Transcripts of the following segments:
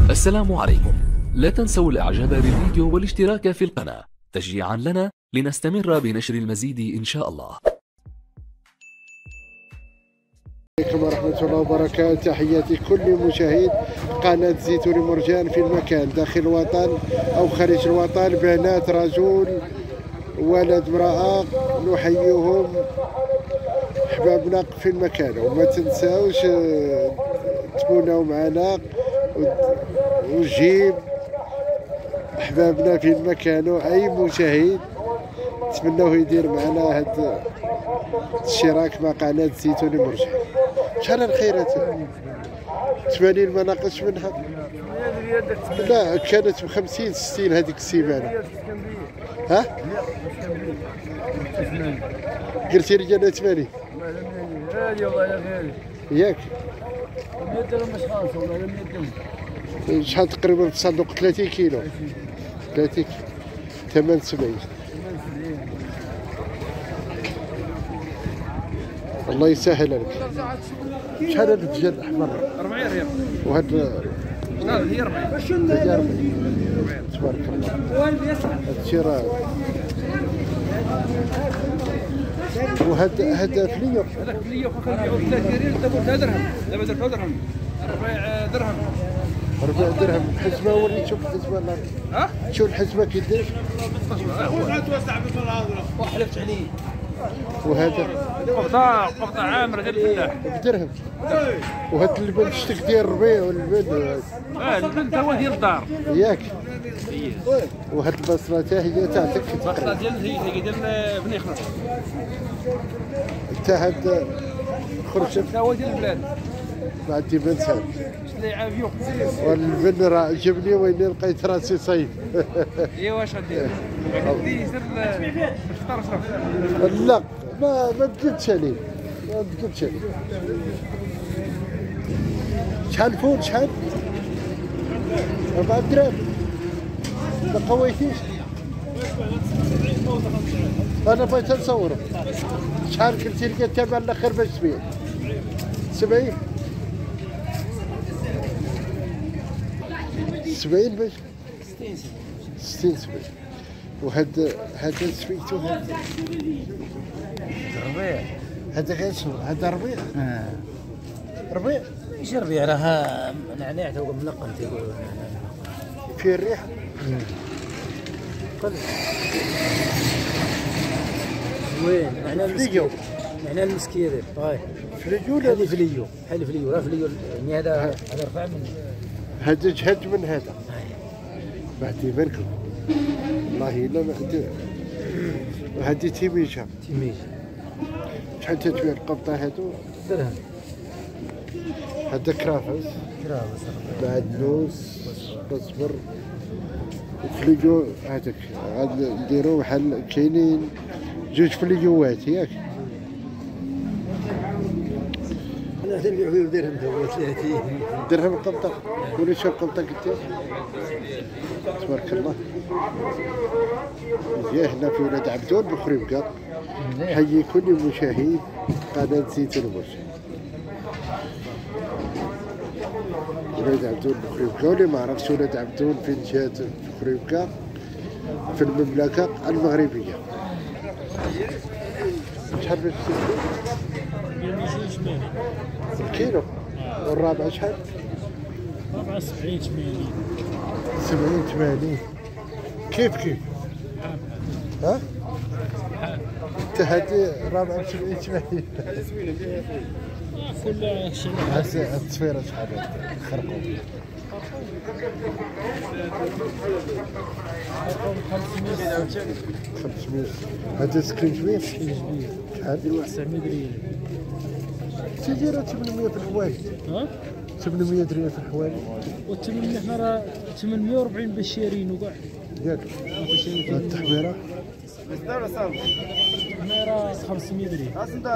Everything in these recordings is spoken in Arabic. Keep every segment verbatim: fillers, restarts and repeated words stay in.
السلام عليكم. لا تنسوا الاعجاب بالفيديو والاشتراك في القناة تشجيعا لنا لنستمر بنشر المزيد ان شاء الله. عليكم ورحمة الله وبركاته. تحياتي كل مشاهد قناة زيتون مرجان في المكان داخل الوطن أو خارج الوطن، بنات رجل ولد امرأة، نحييهم أحبابنا في المكان. وما تنساوش تكونوا معنا وجيب أحبابنا في المكان. وأي مشاهد نتمنوه يدير معنا هذا الاشتراك مع قناة زيتون مرجان. شحال الخيرات؟ ثمانين ما ناقصش منها؟ لا كانت بخمسين ستين هذيك السيمانة. ها؟ قلتي لي انا ثمانين. غالي والله يا غالي. ياك؟ مية درهم مش خالص والله، مية درهم. شحال تقريبا في الصندوق؟ ثلاثين كيلو. ثلاثين كيلو. ثمانية وسبعين. الله يسهل عليك. شحال هذا الدجاج الاحمر؟ أربعين ريال. وهذا لا هي أربعين. هي أربعين. تبارك الله. هذا الشيء راه. وهذا هذا فليو. هذاك فليو كان كنبيعو ثلاثين ريال، دابا درهم، دابا درتو درهم. أربع درهم. أربع درهم. الحسبة وريت شوف الحسبة. ها؟ شوف الحسبة كي داير. وحلفت عليه. وهذا قبضة قبضة عامرة ديال الفلاح. بدرهم. وهذا اللبن شتك ديال الربيع واللبن. اه اللبن تا هو ديال الدار. ياك؟ هي. وهاد البصرة حتى هي تاعتك. البصرة ديال هي ديال بني خلف. حتى هاد خرشة تا هو ديال البلاد. ما عندي بن سهل. شتي عافيو. والبن راه عجبني وين لقيت راسي صيف. ايوا واش غدير؟ غادي سير الفطار شرف. لا ما ما تقدش عليه، ما تقدش عليه. شحال فول شحال؟ أربعة دراهم. ما قويتيش؟ أنا بغيت نصورو. شحال قلتي لي تابع الآخر باش تبيع؟ سبعين؟ سبعين باش؟ ستين ستين سبعين. وهذا هذا سميتو هذا ربيع. هذا غير شنو؟ هذا ربيع؟ اه ربيع؟ ماشي ربيع، راه نعناع تو ملقن تيقولوا. فيه الريحة؟ قل وين؟ نعناع فليو. نعناع المسكيري هاي فليو ولا؟ هذه فليو، هذه فليو، راه فليو يعني هذا هذا رفع من هذا جهد من هذا. بعد يباركوا. والله إلا ما عندي. وهذه تيميجة. تيميج. شحال تتبيع القبطة هادو؟ درهم. هذا كرافس. كرافس. معدنوس. بصبر. فليو هذاك عاد نديرو بحال كاينين جوج فليوات ياك؟ انا تنبيع فيه درهم تو ثلاثين. درهم القبطة. قولي شحال القبطة قلتي؟ تبارك الله. مزيان. هنا في ولاد عبدون بخريبكا. حيي كل مشاهد قناة زيتون مرجان. ولاد عبدون بخريبكا، واللي ما عرفش ولاد عبدون فين جات في خريبكا في المملكة المغربية. شحال باش تشري؟ الكيلو. والرابع شحال؟ ربعة سبعين ثمانين. سبعين ثمانين. كيف كيف؟ ها؟ انت هادي رابعة بسبعين ثمانين. كل شيء. هسه التصويرة شحال خرقوا؟ خمسمية. هذا سكرين شحال؟ تسعمية ريال. سيدي راه ثمانمية في الحوايج. ها؟ ثمانمية ريال في الحوايج. والثمانمية حنا راه ثمانمية وأربعين باش شارين وكاع. ياك؟ التحميرة؟ التحميرة خمسمية ريال.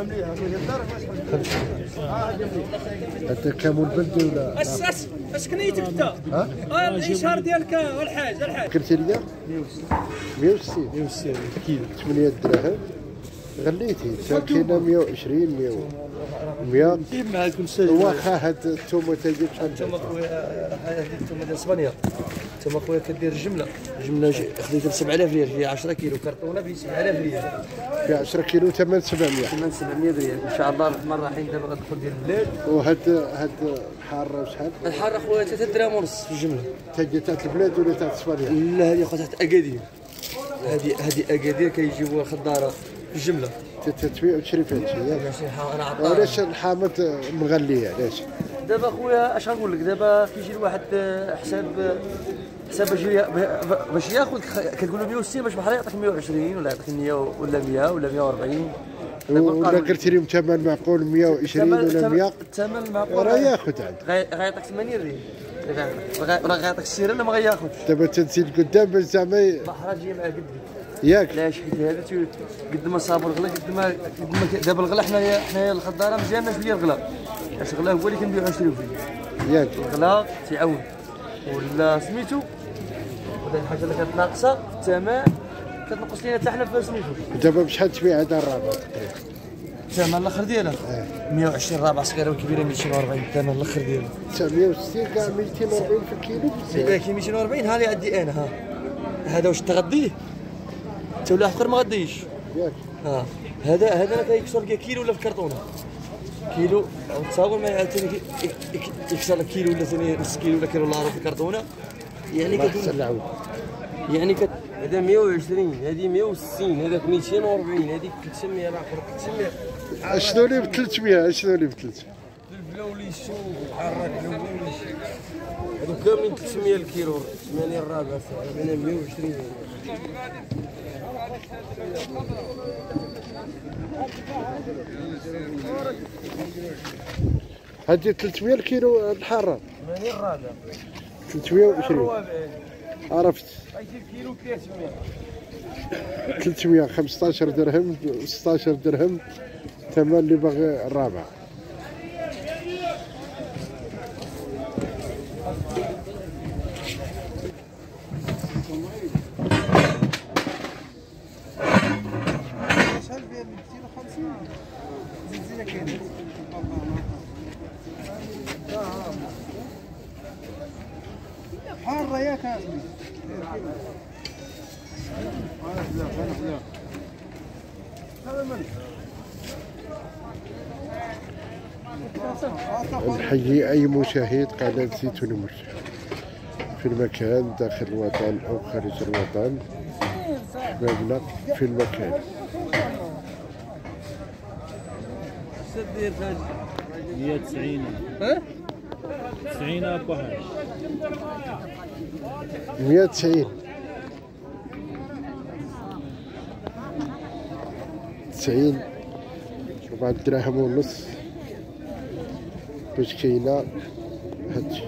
هذا كامل بلدي ولا؟ اش اش اش كنيتك انت؟ ها؟ اه الاشهار ديالك والحاج الحاج. قلتي لي؟ مية وستين. مية وستين كيلو. ثمانية دراهم. غليتي كاينه مية وعشرين مية. مية. مع كل شيء. واخا هاد الثومه تجي بشحال؟ الثومه خويا هذه الثومه ديال اسبانيا. الثومه خويا كدير الجمله، الجمله خديتها ب سبعة آلاف ريال، فيها عشرة كيلو، كرتونه ب سبعة آلاف ريال. فيها عشرة كيلو ثمن سبعمية. ثمن سبعمية ريال، ان شاء الله الرحمن الرحيم دابا غتدخل ديال البلاد. وهاد هاد الحاره شحال؟ الحاره خويا ثلاثة دراهم ونص في الجمله. تجي تاع البلاد ولا تاع اسبانيا؟ لا هذه خويا تحت اكادير. هذه هذه اكادير كيجيبوها خضاره في الجمله. تتبيع وتشري في هادشي ياك؟ انا عطاها. علاش الحامض مغليه علاش؟ دابا خويا اش غنقول لك، دابا كيجي الواحد حساب حساب باش باش ياخذ كتقول له مية وستين، باش بحال يعطيك مية وعشرين ولا يعطيك مية ولا مية ولا مية وأربعين. ولا قلت لي ثمن معقول مية وعشرين ولا مية؟ الثمن معقول راه ياخذ عاد. غيعطيك ثمانين ريال. راه غيعطيك السيره ولا ما غياخذش. دابا تنزيد قدام باش زعما البحر جاي مع قدك. ياك؟ علاش حيت هذا قد ما صاب الغلا قد ما قد ما دابا الغلا حنايا حنايا الخضاره مزيانه شويه الغلا، اش الغلا هو اللي كنبيعو نشريو فيه. ياك؟ الغلا تيعاون ولا سميتو، ولا الحاجه اللي كانت ناقصه في الثمن كتنقص لينا حتى حنا في سميتو. دابا بشحال تبيع هذا الرابع تقريبا؟ الثمن الاخر ديالها مية وعشرين، رابعه صغيره وكبيره ميتين وأربعين، الثمن الاخر ديالها تسعمية وستين كاع ميتين وأربعين في الكيلو. كاين ميتين وأربعين ها اللي عندي انا. ها هذا واش تغديه حتى ولا اخر ما غديش. ياك؟ ها هذا هذا انا كيكسر لك كيلو ولا في كرتونه كيلو، تصاور ما عاوتاني يكسر لك كيلو ولا ثاني نص كيلو ولا كيلو الا ربع في كرتونه، يعني كتسلعوا. يعني كت هذا مية وعشرين، هذه مية وستين، هذاك ميتين وأربعين، هذيك ثلاثمية، الاخر ثلاثمية. اشنو اللي ب ثلاثمية؟ اشنو اللي ب ثلاثمية؟ البلاولي الشوك الحراك الاول هذوك كاملين ثلاثمية الكيلو، ثمانية الرابعه، هذا مية وعشرين. هذه ثلاثمية الكيلو الحاره. ثمانية الرابعه. ثلاثمية وعشرين. عرفت. كيلو ثلاثمية. ثلاثمية خمسطاش درهم، ستطاش درهم، ثمن اللي باغي الرابعه. حارة ياك نحيي أي مشاهد قناة زيتون مرجان في المكان داخل الوطن أو خارج الوطن، أحبابنا في المكان. مية وتسعين. ها؟ تسعين أبو حاج. مية وتسعين. تسعين ربعة دراهم ونص باش كاينه هادشي.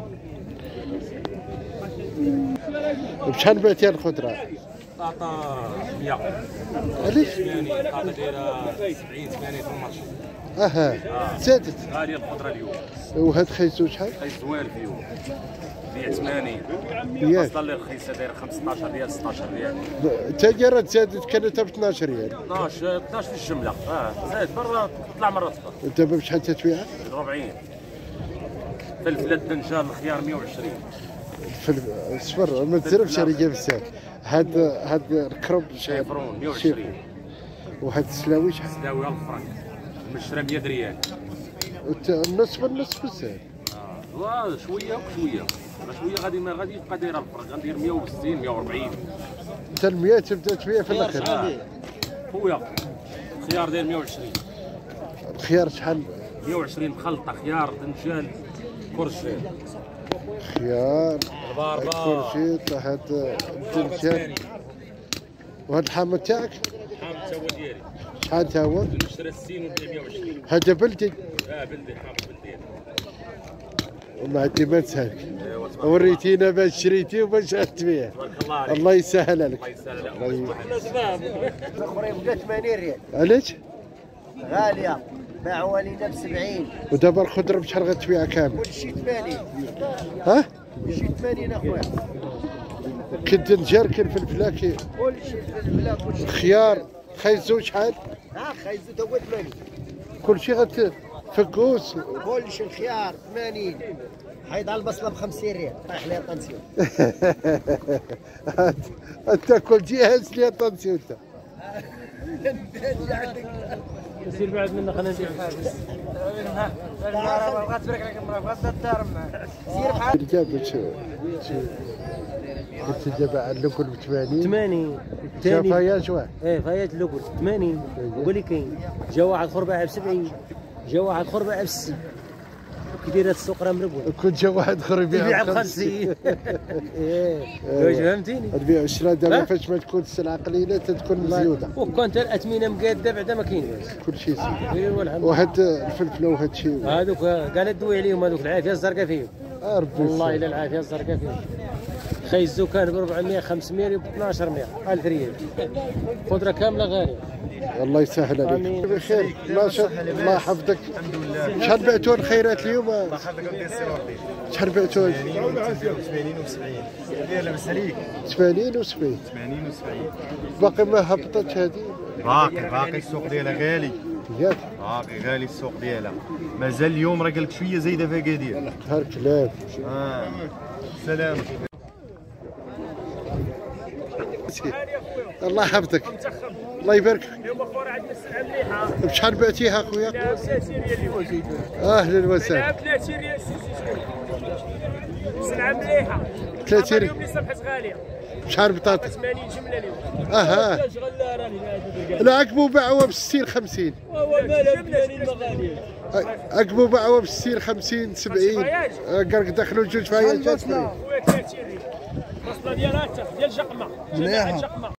بشحال بعتي الخضره؟ طاطا مية. علاش؟ ثمانين، طاطا دايره سبعين ثمانين في الماتش. اها زادت. غالية الخضرة اليوم. وهاد خيزو شحال؟ خيز زوال اليوم. فيه ثمانين. ياك. البصلة اللي رخيصة دايرة خمسطاش ريال ستطاش ريال. التاجر راه زادت كانت ب اثناش ريال. اثناش اثناش في الجملة. اه زاد مرة تطلع مرة تهبط. دابا بشحال تتبيعها؟ أربعين. فلفل الدنجال الخيار مية وعشرين. صفر ما تزربش عليا بزاف. هاد هاد الكرب شحال؟ شيفرون مية وعشرين. وهاد السلاوي شحال؟ سلاوي ألف فرنك. المشرى مية ريال. النص بالنص بزاف. اه شوية وشوية. شوية غادي ما غادي يبقى دايرة الفرق، غندير مية وستين مية وأربعين. انت المية تبدا تبيع في الاخر. خويا خيار داير مية وعشرين. الخيار شحال؟ مية وعشرين مخلطة، خيار دنجال كرشي. خيار الباربا كرشيط هاد الدنجال. وهاد الحامض تاعك؟ حامض تا هو ديالي. شحال تا هو؟ نشرى السين ونبيع مية وعشرين. هذا بلدي؟ اه بلدي، حامض بلدي. وما عندي ما نسالك. وريتينا باش شريتي وباش تبيع. تبارك الله عليك. الله يسهل عليك. الله يسهل عليك. الاخرين بدا ثمانين ريال. علاش؟ غاليه، باعوها لينا ب سبعين. ودابا الخضره بشحال غتبيع كامل؟ كلشي ثمانين. ها؟ كلشي ثمانين اخويا. كاين الدنجال كاين الفلفله كاين كلشي الفلفله كلشي. الخيار خيزو شحال؟ ها خايزو تا هو ثمانين. كل شيء غت فكوس. كل شيء الخيار ثمانين، حيد على البصله ب خمسين ريال طايح لي طنسيون. انت كل جهاز لي طنسيون انت. يصير بعد منا خلينا ندير حاجه. بغات تبارك عليك المراه بغات تدار معاك. سير بحال جابت قلت جاب على اللوكل ب ثمانين. ثمانين جا الثاني فياج واحد. ايه فياج اللوكل ثمانين. قول لي كاين جا واحد اخر باعها ب سبعين، جا واحد اخر باعها ب ستين. كي داير هاد السوق راه مربول. كنت جا واحد اخر يبيع ب خمسين. ايه واش فهمتيني؟ البيع والشراء دابا فاش ما تكون السلعه قليله تتكون مزيوده. وكانت الاثمنه مقاده بعدا ما كاينش. كل شيء سيدي. ايوا الحمد لله. وهاد الفلفل وهاد الشيء. هذوك كاع دوي عليهم هذوك العافيه الزرقاء فيهم. آه ربي والله الا العافيه الزرقاء فيهم. خي الزكان ب أربعمية خمسمية ب اثناش مية ألف ريال. خضره كامله غاليه. الله يسهل عليك. بخير ما شاء الله يحفظك. الحمد لله. شحال بعتوا الخيرات اليوم؟ الله يحفظك ودي السي ربي. شحال بعتوا؟ ثمانين وسبعين. لا لاباس عليك. ثمانين وسبعين. ثمانين وسبعين. باقي ما هبطتش هذه؟ باقي باقي السوق ديالها غالي. ياك؟ باقي غالي السوق ديالها. مازال اليوم راه قال لك شويه زايده في اكادير. نهار كلاب. اه سلام. الله يحفظك. الله يبارك فيك. اليوم اخويا عندنا السلعه مليحه. بشحال بعتيها اخويا؟ لا ثلاثين ريال اليوم. اهلا وسهلا. لا ثلاثين ريال السلعه مليحه. ثلاثين ريال. اليوم اللي صبحت غاليه. شحال بطاطا؟ ثمانين جمله اليوم. اها. لا عقبوا باعوها ب ستين خمسين. هو مالها ثمانين مغاليه. عقبوا باعوها ب ستين خمسين سبعين. قال دخلوا جوج فياجات. خويا ثلاثين ريال. البصله ديالها ديال جقمه. مليحه.